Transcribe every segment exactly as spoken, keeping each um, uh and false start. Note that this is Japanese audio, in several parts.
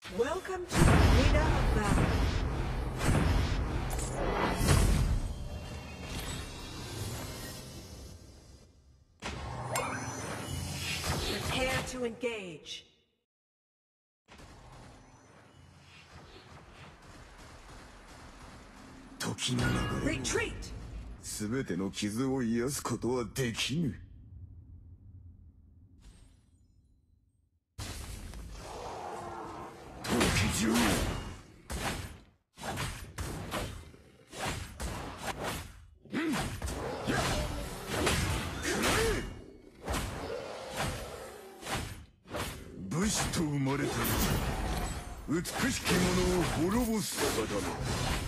Welcome to the Arena of Battle. Prepare to engage. Retreat! すべての傷を癒すことはできぬ。時中武士と生まれた美しき者を滅ぼす定め。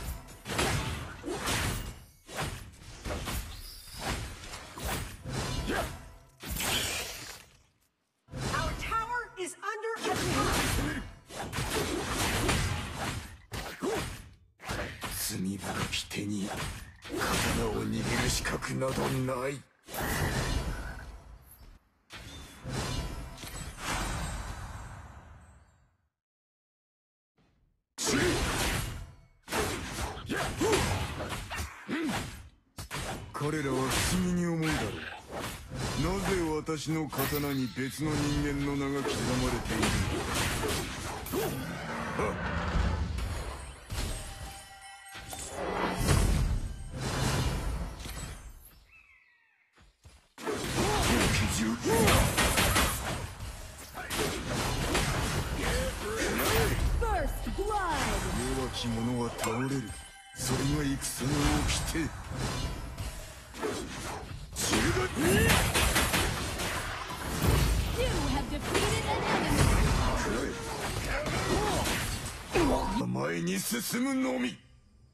罪深き手に刀を握る資格などない。彼らは不思議に思うだろう。なぜ私の刀に別の人間の名が刻まれているのか。弱き者は倒れる。それが戦の掟。前に進むのみ。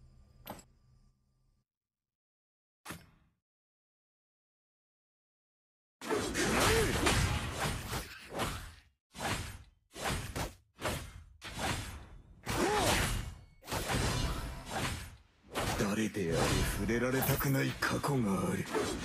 誰であれ触れられたくない過去がある。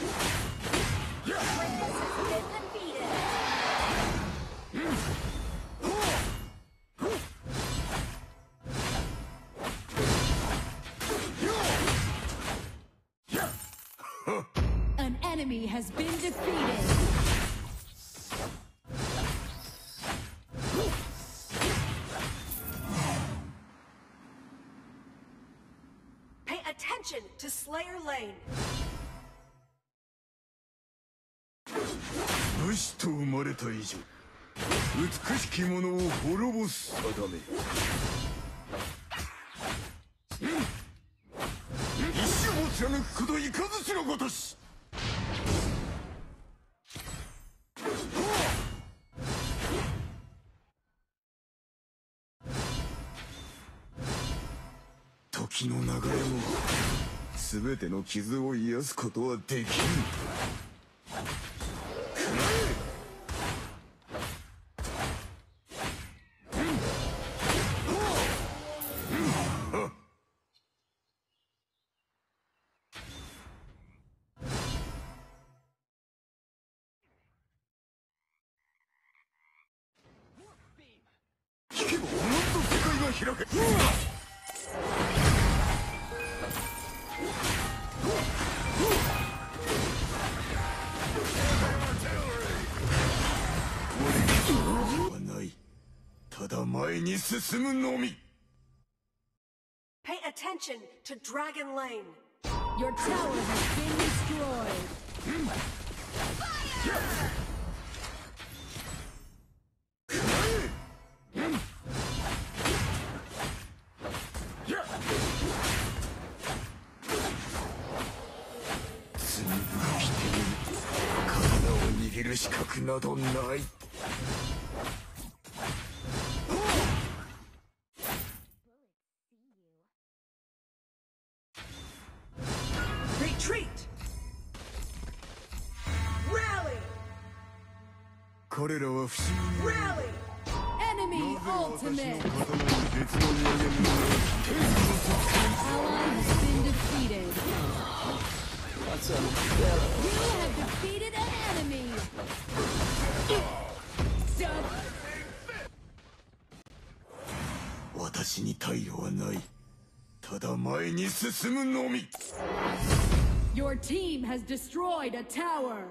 An enemy has been defeated. Pay attention to Slayer Lane. 武士と生まれた以上、美しき者を滅ぼす定め。一生を貫くこといかずしのごとし。時の流れも全ての傷を癒すことはできぬ。聞けばおのずと世界が開け。はない。ただ前に進むのみ。 Pay attention to Dragon Lane. Your tower has been destroyed. Fire! 罪深き手に刀を握る資格などない。 Retreat! Rally! 彼らは不思議に Rally! Enemy なぜ私の ultimate. 刀に別の人間の天使の側 Ally has been defeated. What's up? You have defeated an enemy. Double. 私に退路はない。ただ前に進むのみ。 Your team has destroyed a tower.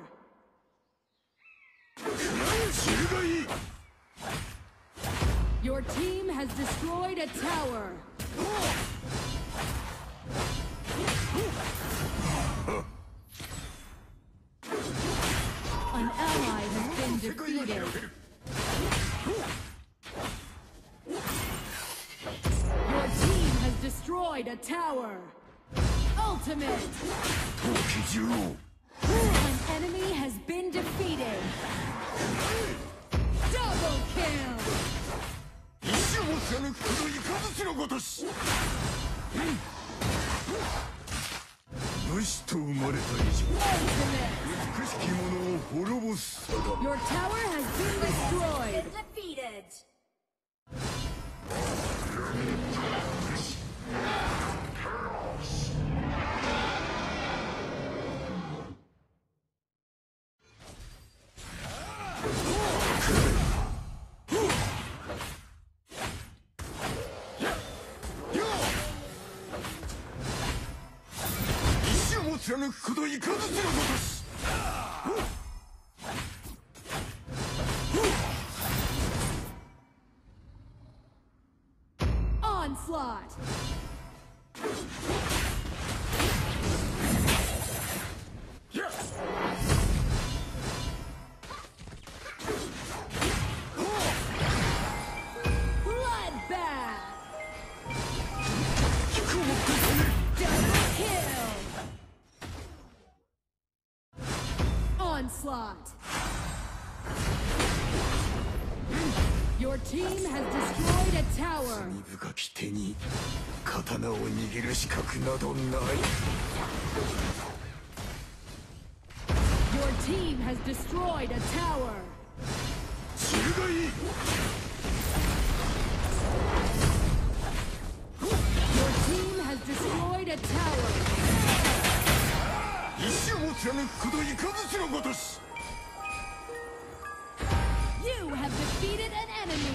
知るがいい。 Your team has destroyed a tower. An ally has been defeated. Your team has destroyed a tower. Ultimate. 陶器獣王。 An enemy has been defeated. Double kill. 石を貫くほどいかずちのごとし。武士と生まれた以上、 Ultimate. 美しき者を滅ぼす定め。 Your tower has been destroyed. Defeated. Onslaught! 貫くほどいかずちのごとし。 Bloodbath. Double kill. Onslaught. Your team has destroyed a tower. 深き手に刀を握る資格などない。 Your team has destroyed a tower. 知るがいい。 Your team has destroyed a tower. 石を貫くほどいかずちのごとし。 You have defeated an enemy.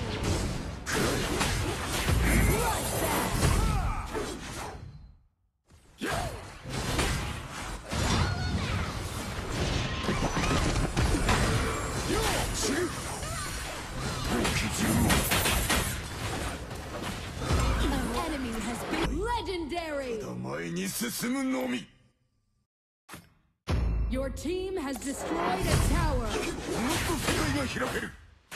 Bloodbath. An enemy has been legendary. 前に進むのみ。 Your team has destroyed a tower. もっと世界が開ける。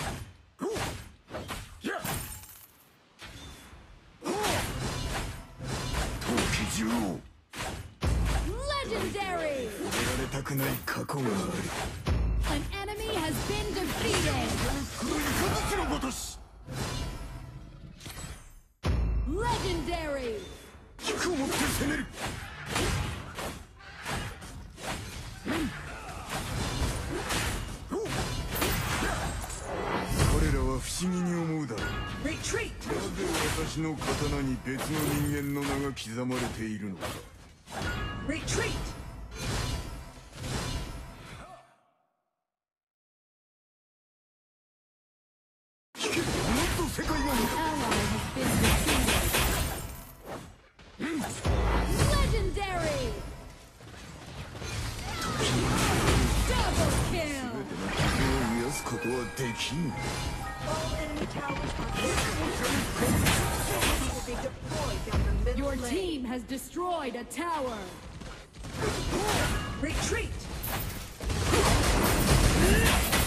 陶器獣王。 Legendary. 触れられたくない過去がある。 An enemy has been defeated. このいかずちのごとし。 Legendary. 菊を持って攻める。 彼らは不思議に思うだろう。 Retreat. なぜ私の刀に別の人間の名が刻まれているのか。 Retreat. 聞けばもっと世界が Ally has been defeated. Legendary. Double kill. 傷を癒すことはできん。 All enemy towers are will be deployed down the middle Your lane. team has destroyed a tower. Retreat.